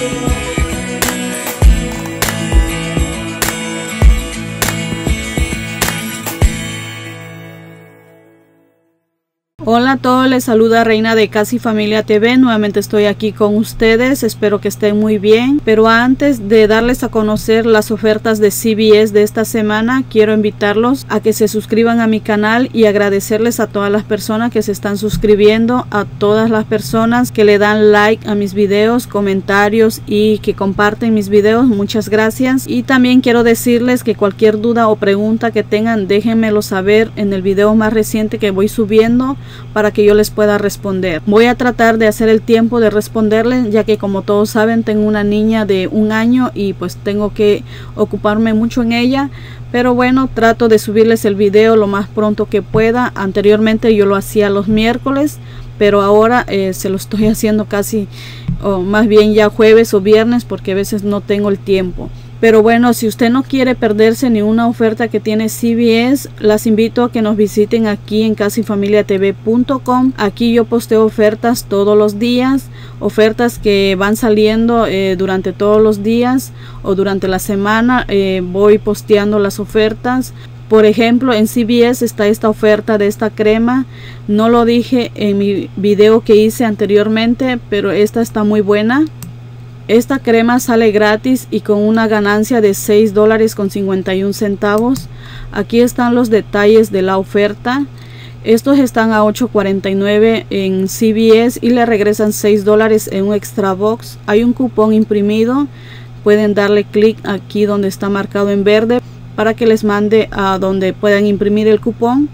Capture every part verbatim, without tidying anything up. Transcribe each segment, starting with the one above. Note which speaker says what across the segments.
Speaker 1: Hola a todos, les saluda Reina de Casi Familia T V. Nuevamente estoy aquí con ustedes, espero que estén muy bien. Pero antes de darles a conocer las ofertas de C V S de esta semana, quiero invitarlos a que se suscriban a mi canal y agradecerles a todas las personas que se están suscribiendo, a todas las personas que le dan like a mis videos, comentarios y que comparten mis videos. Muchas gracias. Y también quiero decirles que cualquier duda o pregunta que tengan, déjenmelo saber en el video más reciente que voy subiendo, para que yo les pueda responder. Voy a tratar de hacer el tiempo de responderles, ya que como todos saben tengo una niña de un año y pues tengo que ocuparme mucho en ella. Pero bueno, trato de subirles el video lo más pronto que pueda. Anteriormente yo lo hacía los miércoles, pero ahora eh, se lo estoy haciendo casi, o más bien ya jueves o viernes, porque a veces no tengo el tiempo. Pero bueno, si usted no quiere perderse ni una oferta que tiene C V S, las invito a que nos visiten aquí en casi familia T V punto com. Aquí yo posteo ofertas todos los días, ofertas que van saliendo eh, durante todos los días o durante la semana. Eh, voy posteando las ofertas. Por ejemplo, en C V S está esta oferta de esta crema. No lo dije en mi video que hice anteriormente, pero esta está muy buena. Esta crema sale gratis y con una ganancia de seis dólares con cincuenta y un centavos. Aquí están los detalles de la oferta. Estos están a ocho cuarenta y nueve en C V S y le regresan seis dólares en un extra box. Hay un cupón imprimido. Pueden darle clic aquí donde está marcado en verde para que les mande a donde puedan imprimir el cupón.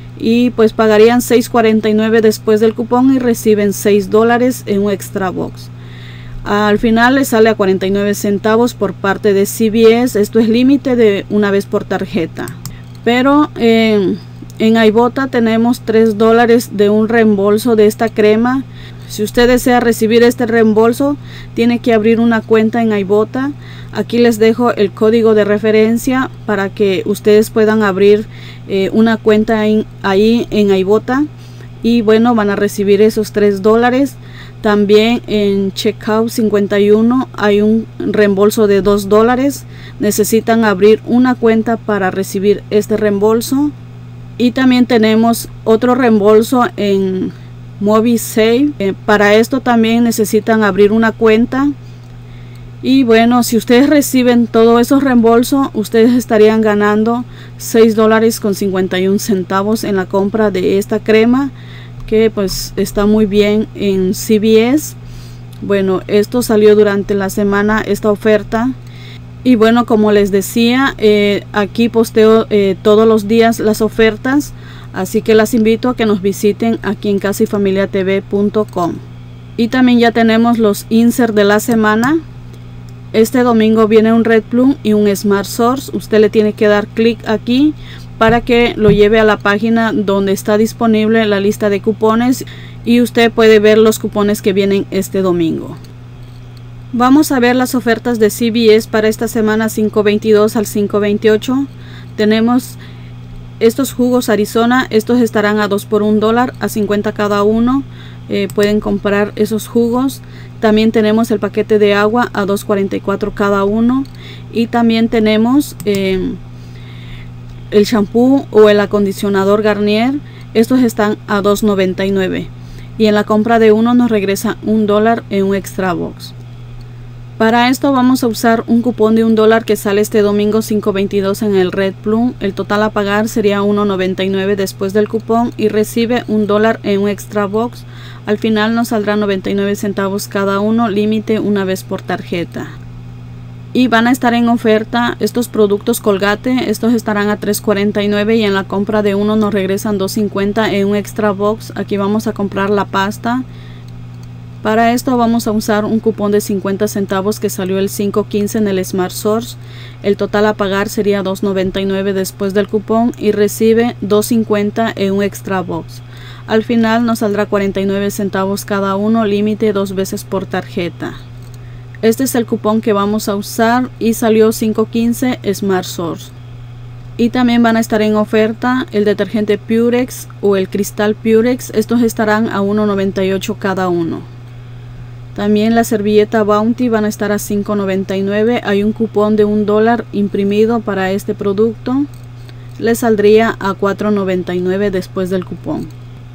Speaker 1: Y pues pagarían seis cuarenta y nueve después del cupón y reciben seis dólares en un extra box. Al final les sale a cuarenta y nueve centavos por parte de C V S. Esto es límite de una vez por tarjeta. Pero eh, en Ibotta tenemos tres dólares de un reembolso de esta crema. Si usted desea recibir este reembolso, tiene que abrir una cuenta en Ibotta. Aquí les dejo el código de referencia para que ustedes puedan abrir eh, una cuenta en, ahí en Ibotta. Y bueno, van a recibir esos tres dólares. También en Checkout cincuenta y uno hay un reembolso de dos dólares. Necesitan abrir una cuenta para recibir este reembolso. Y también tenemos otro reembolso en MobiSave. Eh, para esto también necesitan abrir una cuenta. Y bueno, si ustedes reciben todos esos reembolsos, ustedes estarían ganando seis dólares con cincuenta y un centavos en la compra de esta crema, que pues está muy bien en C V S. Bueno, esto salió durante la semana, esta oferta. Y bueno, como les decía, eh, aquí posteo eh, todos los días las ofertas, así que las invito a que nos visiten aquí en casi familia T V punto com. Y también ya tenemos los inserts de la semana. Este domingo viene un Red Plum y un Smart Source. Usted le tiene que dar clic aquí para que lo lleve a la página donde está disponible la lista de cupones y usted puede ver los cupones que vienen este domingo. Vamos a ver las ofertas de C V S para esta semana cinco veintidós al cinco veintiocho. Tenemos estos jugos Arizona. Estos estarán a dos por un dólar, a cincuenta cada uno. Eh, pueden comprar esos jugos. También tenemos el paquete de agua a dos cuarenta y cuatro cada uno. Y también tenemos eh, el shampoo o el acondicionador Garnier. Estos están a dos noventa y nueve. Y en la compra de uno nos regresa un dólar en un extra box. Para esto vamos a usar un cupón de un dólar que sale este domingo cinco veintidós en el Red Plum. El total a pagar sería uno noventa y nueve después del cupón y recibe un dólar en un extra box. Al final nos saldrá noventa y nueve centavos cada uno, límite una vez por tarjeta. Y van a estar en oferta estos productos Colgate. Estos estarán a tres cuarenta y nueve y en la compra de uno nos regresan dos cincuenta en un extra box. Aquí vamos a comprar la pasta. Para esto vamos a usar un cupón de cincuenta centavos que salió el cinco quince en el Smart Source. El total a pagar sería dos noventa y nueve después del cupón y recibe dos cincuenta en un extra box. Al final nos saldrá cuarenta y nueve centavos cada uno, límite dos veces por tarjeta. Este es el cupón que vamos a usar y salió cinco quince Smart Source. Y también van a estar en oferta el detergente Purex o el cristal Purex. Estos estarán a uno noventa y ocho cada uno. También la servilleta Bounty van a estar a cinco noventa y nueve. Hay un cupón de un dólar imprimido para este producto. Le saldría a cuatro noventa y nueve después del cupón.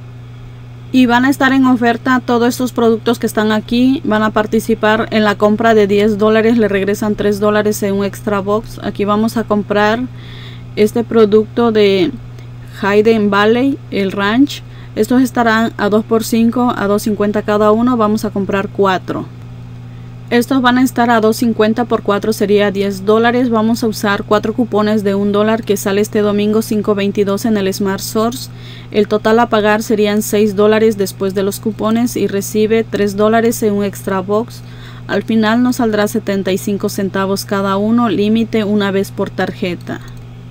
Speaker 1: Y van a estar en oferta todos estos productos que están aquí. Van a participar en la compra de diez dólares. Le regresan tres dólares en un extra box. Aquí vamos a comprar este producto de Hidden Valley, el Ranch. Estos estarán a dos por cinco, a dos cincuenta cada uno. Vamos a comprar cuatro. Estos van a estar a dos cincuenta por cuatro, sería diez dólares. Vamos a usar cuatro cupones de un dólar que sale este domingo cinco veintidós en el Smart Source. El total a pagar serían seis dólares después de los cupones y recibe tres dólares en un extra box. Al final nos saldrá setenta y cinco centavos cada uno, límite una vez por tarjeta.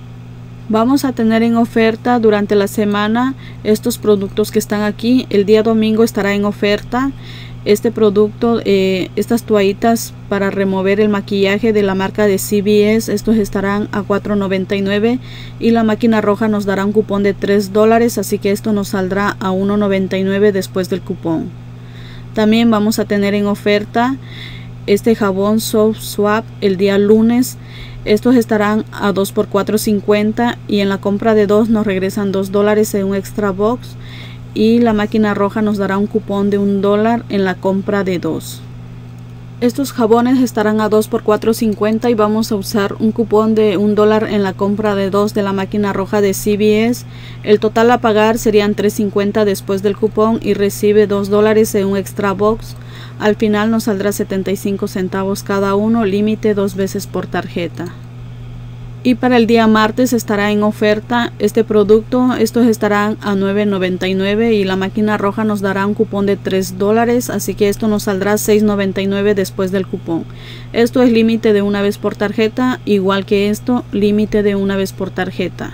Speaker 1: Vamos a tener en oferta durante la semana estos productos que están aquí. El día domingo estará en oferta este producto, eh, estas toallitas para remover el maquillaje de la marca de C V S. Estos estarán a cuatro noventa y nueve y la máquina roja nos dará un cupón de tres dólares, así que esto nos saldrá a uno noventa y nueve después del cupón. También vamos a tener en oferta este jabón Soap Swap el día lunes. Estos estarán a dos por cuatro cincuenta y en la compra de dos nos regresan dos dólares en un extra box y la máquina roja nos dará un cupón de un dólar en la compra de dos. Estos jabones estarán a dos por cuatro cincuenta y vamos a usar un cupón de un dólar en la compra de dos de la máquina roja de C V S. El total a pagar serían tres cincuenta después del cupón y recibe dos dólares en un extra box. Al final nos saldrá setenta y cinco centavos cada uno, límite dos veces por tarjeta. Y para el día martes estará en oferta este producto. Estos estarán a nueve noventa y nueve y la máquina roja nos dará un cupón de tres dólares, así que esto nos saldrá seis noventa y nueve después del cupón. Esto es límite de una vez por tarjeta, igual que esto, límite de una vez por tarjeta.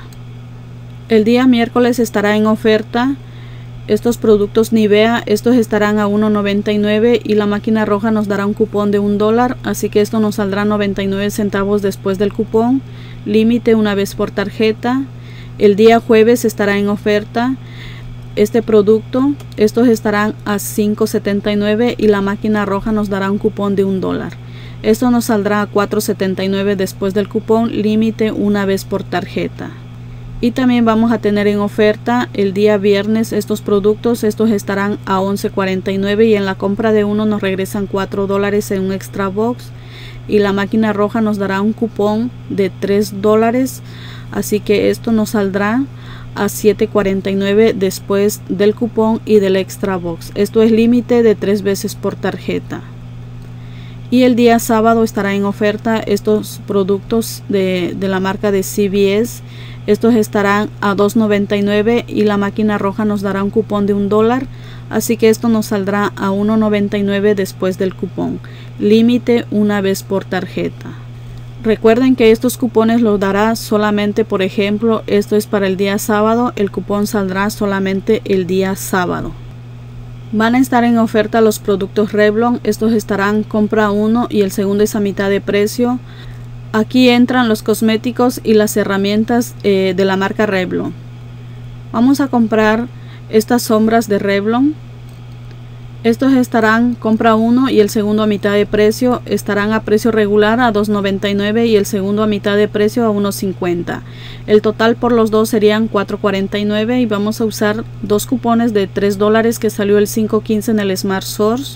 Speaker 1: El día miércoles estará en oferta estos productos Nivea. Estos estarán a uno noventa y nueve y la máquina roja nos dará un cupón de un dólar, así que esto nos saldrá noventa y nueve centavos después del cupón, límite una vez por tarjeta. El día jueves estará en oferta este producto. Estos estarán a cinco setenta y nueve y la máquina roja nos dará un cupón de un dólar. Esto nos saldrá a cuatro setenta y nueve después del cupón, límite una vez por tarjeta. Y también vamos a tener en oferta el día viernes estos productos. Estos estarán a once cuarenta y nueve y en la compra de uno nos regresan cuatro dólares en un extra box. Y la máquina roja nos dará un cupón de tres dólares. Así que esto nos saldrá a siete cuarenta y nueve después del cupón y del extra box. Esto es límite de tres veces por tarjeta. Y el día sábado estará en oferta estos productos de, de la marca de C V S. Estos estarán a dos noventa y nueve y la máquina roja nos dará un cupón de un dólar, así que esto nos saldrá a uno noventa y nueve después del cupón, límite una vez por tarjeta. Recuerden que estos cupones los dará solamente, por ejemplo, esto es para el día sábado, el cupón saldrá solamente el día sábado. Van a estar en oferta los productos Revlon. Estos estarán compra uno y el segundo es a mitad de precio. Aquí entran los cosméticos y las herramientas eh, de la marca Revlon. Vamos a comprar estas sombras de Revlon. Estos estarán compra uno y el segundo a mitad de precio. Estarán a precio regular a dos noventa y nueve y el segundo a mitad de precio a uno cincuenta. El total por los dos serían cuatro cuarenta y nueve y vamos a usar dos cupones de tres dólares que salió el cinco quince en el Smart Source.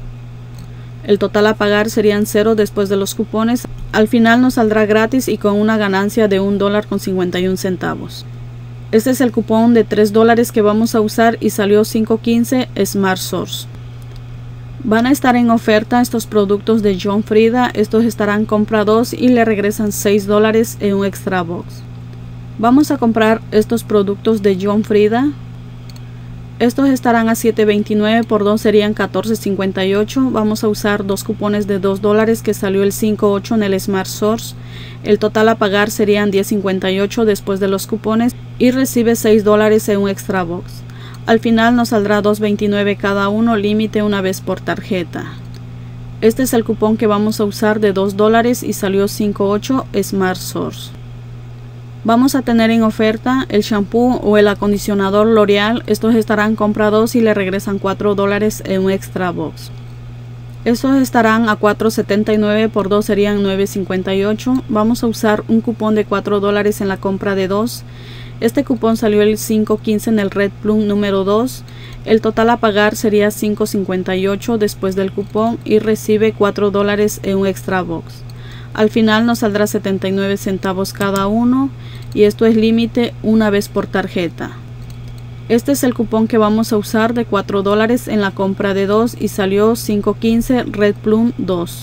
Speaker 1: El total a pagar serían cero después de los cupones. Al final nos saldrá gratis y con una ganancia de un dólar con cincuenta y un centavos. Este es el cupón de tres dólares que vamos a usar y salió cinco quince Smart Source. Van a estar en oferta estos productos de John Frieda. Estos estarán compra dos y le regresan seis dólares en un extra box. Vamos a comprar estos productos de John Frieda. Estos estarán a siete veintinueve, por dos serían catorce cincuenta y ocho. Vamos a usar dos cupones de dos dólares que salió el cinco ocho en el Smart Source. El total a pagar serían diez cincuenta y ocho después de los cupones y recibe seis dólares en un extra box. Al final nos saldrá dos veintinueve cada uno, límite una vez por tarjeta. Este es el cupón que vamos a usar de dos dólares y salió cinco ocho Smart Source. Vamos a tener en oferta el shampoo o el acondicionador L'Oreal. Estos estarán compra dos y le regresan cuatro dólares en un extra box. Estos estarán a cuatro setenta y nueve, por dos serían nueve cincuenta y ocho. Vamos a usar un cupón de cuatro dólares en la compra de dos. Este cupón salió el cinco quince en el Red Plum número dos. El total a pagar sería cinco cincuenta y ocho después del cupón y recibe cuatro dólares en un extra box. Al final nos saldrá setenta y nueve centavos cada uno y esto es límite una vez por tarjeta. Este es el cupón que vamos a usar de cuatro dólares en la compra de dos y salió cinco quince Red Plum dos.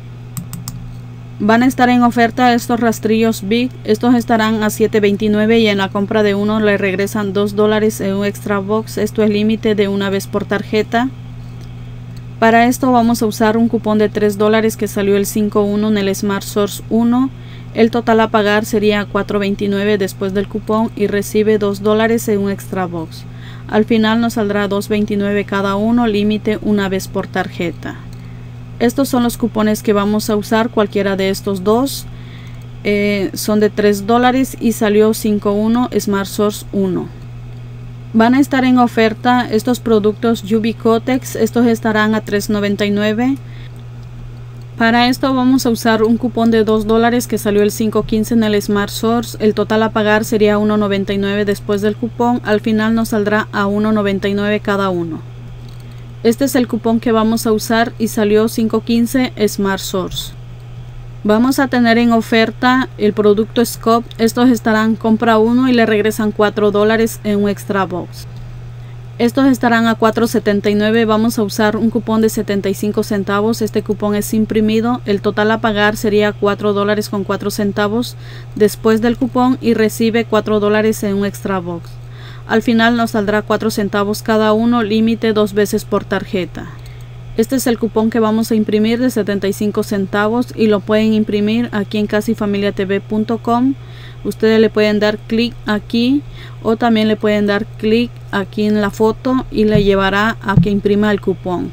Speaker 1: Van a estar en oferta estos rastrillos Big. Estos estarán a siete veintinueve y en la compra de uno le regresan dos dólares en un extra box. Esto es límite de una vez por tarjeta. Para esto vamos a usar un cupón de tres dólares que salió el cinco uno en el Smart Source uno. El total a pagar sería cuatro veintinueve después del cupón y recibe dos dólares en un extra box. Al final nos saldrá dos veintinueve cada uno, límite una vez por tarjeta. Estos son los cupones que vamos a usar, cualquiera de estos dos. Eh, son de tres dólares y salió cinco uno Smart Source uno. Van a estar en oferta estos productos U V Cotex. Estos estarán a tres noventa y nueve. Para esto vamos a usar un cupón de dos dólares que salió el cinco quince en el Smart Source. El total a pagar sería uno noventa y nueve después del cupón. Al final nos saldrá a uno noventa y nueve cada uno. Este es el cupón que vamos a usar y salió cinco quince Smart Source. Vamos a tener en oferta el producto Scope. Estos estarán compra uno y le regresan cuatro dólares en un extra box. Estos estarán a cuatro setenta y nueve. Vamos a usar un cupón de setenta y cinco centavos. Este cupón es imprimido. El total a pagar sería cuatro dólares con cuatro centavos después del cupón y recibe cuatro dólares en un extra box. Al final nos saldrá cuatro centavos cada uno, límite dos veces por tarjeta. Este es el cupón que vamos a imprimir de setenta y cinco centavos y lo pueden imprimir aquí en casi familia t v punto com. Ustedes le pueden dar clic aquí o también le pueden dar clic aquí en la foto y le llevará a que imprima el cupón.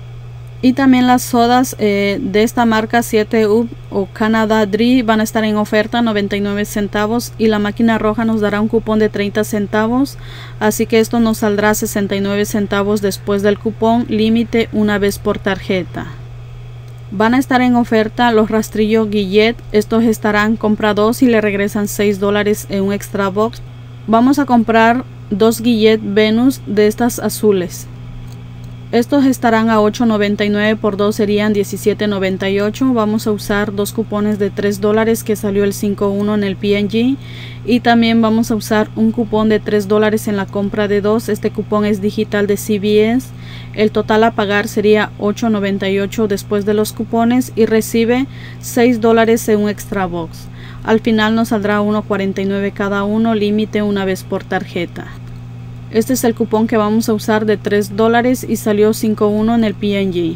Speaker 1: Y también las sodas eh, de esta marca siete up o Canada Dry van a estar en oferta noventa y nueve centavos y la máquina roja nos dará un cupón de treinta centavos, así que esto nos saldrá sesenta y nueve centavos después del cupón, límite una vez por tarjeta. Van a estar en oferta los rastrillos Gillette. Estos estarán compra dos y le regresan seis dólares en un extra box. Vamos a comprar dos Gillette Venus de estas azules. Estos estarán a ocho noventa y nueve, por dos serían diecisiete noventa y ocho. Vamos a usar dos cupones de tres dólares que salió el cinco uno en el P and G. Y también vamos a usar un cupón de tres dólares en la compra de dos. Este cupón es digital de C V S. El total a pagar sería ocho noventa y ocho después de los cupones y recibe seis dólares en un extra box. Al final nos saldrá uno cuarenta y nueve cada uno, límite una vez por tarjeta. Este es el cupón que vamos a usar de tres dólares y salió cinco uno en el P and G.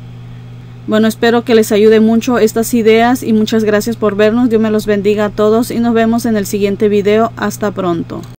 Speaker 1: Bueno, espero que les ayude mucho estas ideas y muchas gracias por vernos. Dios me los bendiga a todos y nos vemos en el siguiente video. Hasta pronto.